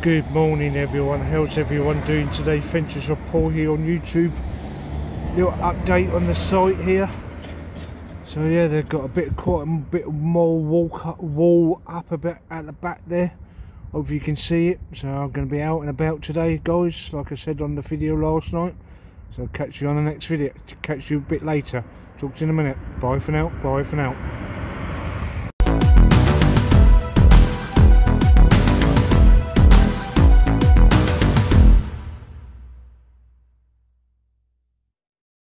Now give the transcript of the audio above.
Good morning everyone, how's everyone doing today? Fences of Paul here on YouTube. Little update on the site here. So yeah, they've got quite a bit more wall up a bit at the back there. Hope you can see it. So I'm going to be out and about today guys, like I said on the video last night. So I'll catch you on the next video, catch you a bit later. Talk to you in a minute. Bye for now, bye for now.